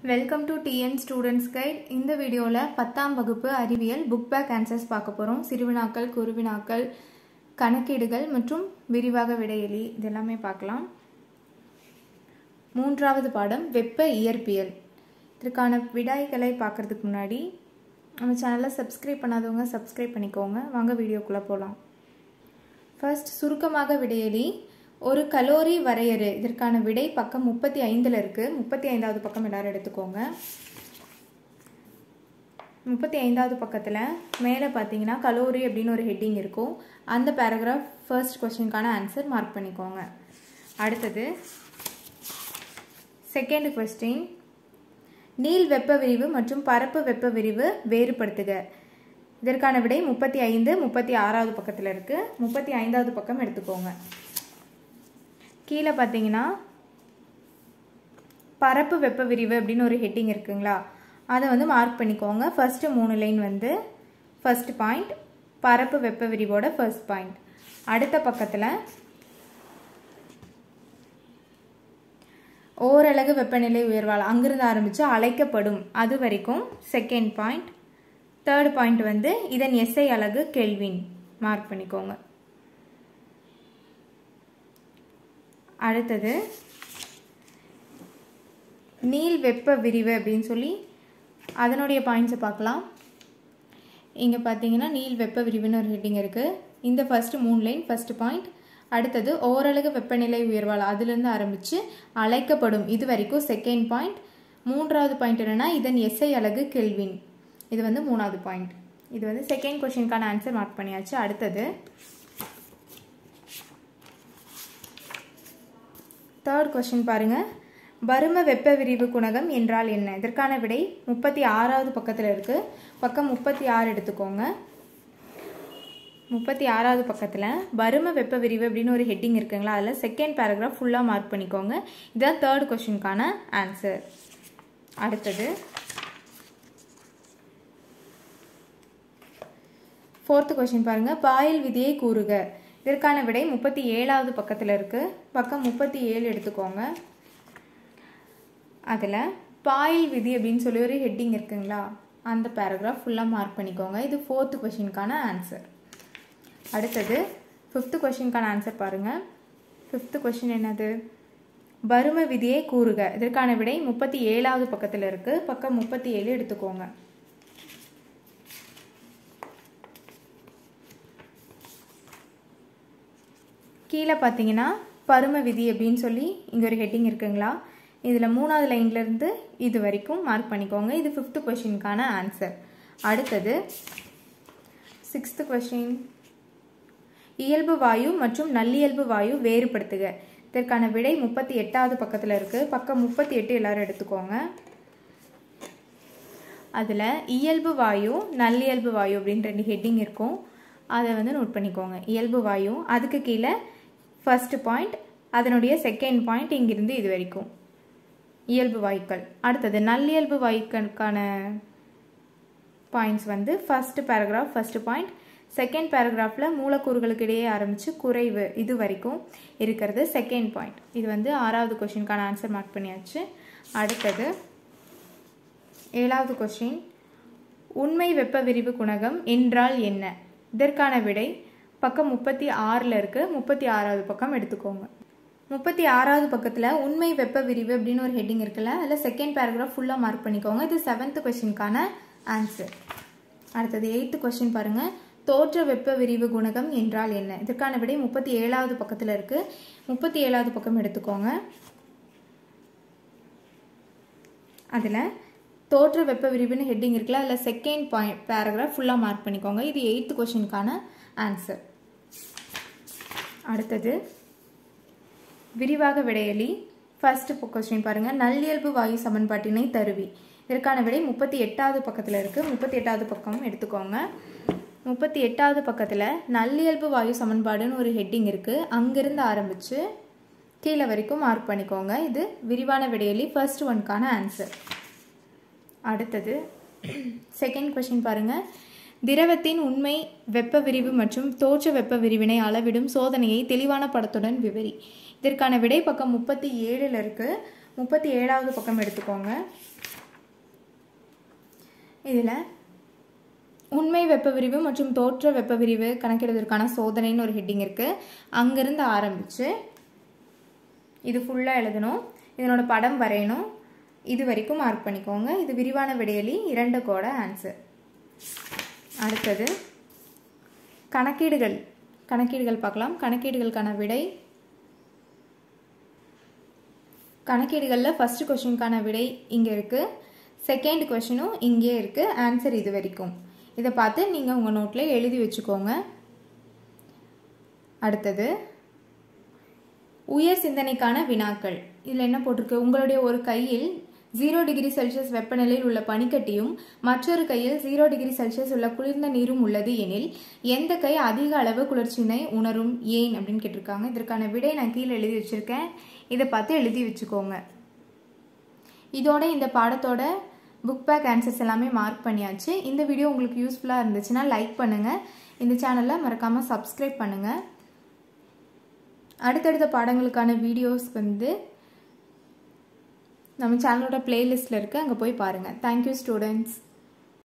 Welcome to TN students guide. இந்த வீடியோவில் 10ஆம் வகுப்பு அறிவியல் புக் பேக் ஆன்சர்ஸ் பார்க்க போகிறோம். சிறுவினாக்கள், குறுவினாக்கள், கணக்கீடுகள் மற்றும் விரிவாக விடையெளி இதெல்லாமே பார்க்கலாம். 3வது பாடம் வெப்ப இயற்பியல். இதற்கான விடைகளை பார்க்குறதுக்கு முன்னாடி நம்ம சேனலை சப்ஸ்கிரைப் பண்ணாதவங்க சப்ஸ்கிரைப் பண்ணிக்கோங்க. வாங்க வீடியோக்குள்ளே போகலாம். ஃபர்ஸ்ட் சுருக்கமாக விடையெளி. ஒரு கலோரி வரையறு. இதற்கான விடை பக்கம் 35ல் இருக்கு. 35வது பக்கம் எல்லாரும் எடுத்துக்கோங்க. 35வது பக்கத்தில் மேலே பார்த்தீங்கன்னா கலோரி அப்படின்னு ஒரு ஹெட்டிங் இருக்கும். அந்த பேராகிராஃப் ஃபர்ஸ்ட் கொஸ்டினுக்கான ஆன்சர் மார்க் பண்ணிக்கோங்க. அடுத்தது செகண்ட் கொஸ்டின், நீள் வெப்ப விரிவு மற்றும் பரப்பு வெப்ப விரிவு வேறுபடுத்துக. இதற்கான விடை 35, 36வது பக்கத்தில் இருக்கு. 35வது பக்கம் எடுத்துக்கோங்க. கீழே பார்த்தீங்கன்னா பரப்பு வெப்ப விரிவு அப்படின்னு ஒரு ஹெட்டிங் இருக்குங்களா, அதை வந்து மார்க் பண்ணிக்கோங்க. ஃபர்ஸ்ட் 3 லைன் வந்து ஃபர்ஸ்ட் பாயிண்ட், பரப்பு வெப்ப விரிவோட ஃபர்ஸ்ட் பாயிண்ட். அடுத்த பக்கத்தில் ஓரலகு வெப்பநிலை உயர்வால் அங்கிருந்து ஆரம்பித்து அழைக்கப்படும் அது வரைக்கும் செகண்ட் பாயிண்ட். தேர்ட் பாயிண்ட் வந்து இதன் எஸ்ஐ அலகு கெல்வின், மார்க் பண்ணிக்கோங்க. அடுத்தது நீள் வெப்ப விரிவு அப்படின்னு சொல்லி அதனுடைய பாயிண்ட்ஸை பார்க்கலாம். இங்கே பார்த்தீங்கன்னா நீள் வெப்ப விரிவுன்னு ஒரு ஹெட்டிங் இருக்குது. இந்த ஃபர்ஸ்ட் 3 லைன் ஃபர்ஸ்ட் பாயிண்ட். அடுத்தது ஓரலகு வெப்பநிலை உயர்வால் அதுலேருந்து ஆரம்பித்து அழைக்கப்படும் இது வரைக்கும் செகண்ட் பாயிண்ட். 3வது பாயிண்ட் என்னென்னா இதன் எஸ்ஐ அலகு கெல்வின், இது வந்து 3வது பாயிண்ட். இது வந்து செகண்ட் கொஸ்டினுக்கான ஆன்சர் மார்க் பண்ணியாச்சு. அடுத்தது தேர்ட் கொஸ்டின் பாருங்க. பரும வெப்ப விரிவு குணகம் என்றால் என்ன? இதற்கான விடை 36வது பக்கத்தில் இருக்கு. பக்கம் 36 எடுத்துக்கோங்க. 36வது பக்கத்தில் பரும வெப்ப விரிவு அப்படின்னு ஒரு ஹெட்டிங் இருக்குங்களா, அதில் செகண்ட் பேராகிராஃப் ஃபுல்லாக மார்க் பண்ணிக்கோங்க. இதுதான் தேர்ட் கொஸ்டினுக்கான ஆன்சர். அடுத்தது ஃபோர்த் கொஸ்டின் பாருங்க. பாயல் விதியை கூறுக. இதற்கான விடை 37வது பக்கத்தில் இருக்கு. பக்கம் 37 எடுத்துக்கோங்க. அதில் பாயல் விதி அப்படின்னு சொல்லி ஒரு ஹெட்டிங் இருக்குங்களா, அந்த பேராகிராஃப் ஃபுல்லாக மார்க் பண்ணிக்கோங்க. இது ஃபோர்த் கொஸ்டினுக்கான ஆன்சர். அடுத்தது ஃபிஃப்த் கொஸ்டினுக்கான ஆன்சர் பாருங்க. ஃபிஃப்த் கொஸ்டின் என்னது? பரும விதியை கூறுக. இதற்கான விடை 37வது பக்கத்தில் இருக்கு. பக்கம் 37 எடுத்துக்கோங்க. கீழே பார்த்தீங்கன்னா பரும விதி அப்படின்னு சொல்லி இங்கே ஒரு ஹெட்டிங் இருக்குங்களா, இதில் 3வது லைன்லேருந்து இது வரைக்கும் மார்க் பண்ணிக்கோங்க. இது ஃபிஃப்த் கொஸ்டினுக்கான ஆன்சர். அடுத்தது சிக்ஸ்த் கொஸ்டின், இயல்பு வாயு மற்றும் நல்லியல்பு வாயு வேறுபடுத்துக. இதற்கான விடை 38வது பக்கத்தில் இருக்குது. பக்கம் 38 எல்லாரும் எடுத்துக்கோங்க. அதில் இயல்பு வாயு நல்லியல்பு வாயு அப்படின்னு 2 ஹெட்டிங் இருக்கும், அதை வந்து நோட் பண்ணிக்கோங்க. இயல்பு வாயு, அதுக்கு கீழே ஃபர்ஸ்ட் பாயிண்ட், அதனுடைய செகண்ட் பாயிண்ட், இங்கிருந்து இது வரைக்கும் இயல்பு வாயுக்கள். அடுத்தது நல்லியல்பு வாயுக்களுக்கான பாயிண்ட்ஸ் வந்து first paragraph first point, second பேராகிராஃபில் மூலக்கூறுகளுக்கு இடையே ஆரம்பித்து குறைவு இது வரைக்கும் இருக்கிறது செகண்ட் பாயிண்ட். இது வந்து 6வது கொஸ்டினுக்கான ஆன்சர் மார்க் பண்ணியாச்சு. அடுத்தது 7வது கொஸ்டின், உண்மை வெப்ப விரிவு குணகம் என்றால் என்ன? இதற்கான விடை பக்கம் 36ல் இருக்கு. 36வது பக்கம் எடுத்துக்கோங்க. 36வது பக்கத்தில் உண்மை வெப்ப விரிவு அப்படின்னு ஒரு ஹெட்டிங் இருக்குல்ல, அதில் செகண்ட் பேராகிராஃப் ஃபுல்லாக மார்க் பண்ணிக்கோங்க. இது 7th கொஸ்டினுக்கான ஆன்சர். அடுத்தது 8th கொஸ்டின் பாருங்க. தோற்ற வெப்ப விரிவு குணகம் என்றால் என்ன? இதற்கான விடை 37வது பக்கத்தில் இருக்கு. 37வது பக்கம் எடுத்துக்கோங்க. அதில் தோற்ற வெப்ப விரிவுன்னு ஹெட்டிங் இருக்குல்ல, அதில் செகண்ட் பாயிண்ட் பேராகிராஃப் ஃபுல்லாக மார்க் பண்ணிக்கோங்க. இது 8th கொஸ்டினுக்கான ஆன்சர். அடுத்தது விரிவாக விடையளி. ஃபர்ஸ்ட் கொஸ்டின் பாருங்க. நல்லியல்பு வாயு சமன்பாட்டினை தருவி. இதற்கான விடை 38வது பக்கத்தில் இருக்கு. 38வது பக்கம் எடுத்துக்கோங்க. 38வது பக்கத்தில் நல்லியல்பு வாயு சமன்பாடுன்னு ஒரு ஹெட்டிங் இருக்கு, அங்கிருந்து ஆரம்பிச்சு கீழே வரைக்கும் மார்க் பண்ணிக்கோங்க. இது விரிவான விடையளி ஃபர்ஸ்ட் ஒன்க்கான ஆன்சர். அடுத்தது செகண்ட் கொஸ்டின் பாருங்க. திரவத்தின் உண்மை வெப்ப விரிவு மற்றும் தோற்ற வெப்ப விரிவினை அளவிடும் சோதனையை தெளிவான படத்துடன் விவரி. இதற்கான விடை பக்கம் 37ல் இருக்கு. 37வது பக்கம் எடுத்துக்கோங்க. இதில் உண்மை வெப்ப விரிவு மற்றும் தோற்ற வெப்ப விரிவு கணக்கிடுவதற்கான சோதனைன்னு ஒரு ஹெட்டிங் இருக்குது. அங்கேருந்து ஆரம்பித்து இது ஃபுல்லாக எழுதணும். இதனோட படம் வரையணும். இது வரைக்கும் மார்க் பண்ணிக்கோங்க. இது விரிவான விடையலி 2 கோட ஆன்சர். அடுத்தது கணக்கீடுகள் பார்க்கலாம். கணக்கீடுகளுக்கான விடை கணக்கீடுகளில் ஃபஸ்ட்டு கொஸ்டினுக்கான விடை இங்கே இருக்குது. செகண்ட் கொஸ்டினும் இங்கே இருக்குது. ஆன்சர் இது வரைக்கும். இதை பார்த்து நீங்கள் உங்கள் நோட்டில் எழுதி வச்சுக்கோங்க. அடுத்தது உயர் சிந்தனைக்கான வினாக்கள். இதில் என்ன போட்டிருக்கு? உங்களுடைய ஒரு கையில் 0 டிகிரி செல்சியஸ் வெப்பநிலையில் உள்ள பனிக்கட்டியும் மற்றொரு கையில் 0 டிகிரி செல்சியஸ் உள்ள குளிர்ந்த நீரும் உள்ளது எனில் எந்த கை அதிக அளவு குளிர்ச்சியினை உணரும், ஏன் அப்படின்னு கேட்டிருக்காங்க. இதற்கான விடை நான் கீழே எழுதி வச்சுருக்கேன். இதை பார்த்து எழுதி வச்சுக்கோங்க. இதோட இந்த பாடத்தோட புக் பேக் ஆன்சர்ஸ் எல்லாமே மார்க் பண்ணியாச்சு. இந்த வீடியோ உங்களுக்கு யூஸ்ஃபுல்லாக இருந்துச்சுன்னா லைக் பண்ணுங்கள். இந்த சேனலை மறக்காமல் சப்ஸ்கிரைப் பண்ணுங்கள். அடுத்தடுத்த பாடங்களுக்கான வீடியோஸ் நம்ம சேனலோட பிளேலிஸ்ட்டில் இருக்குது. அங்கே போய் பாருங்கள். Thank you students.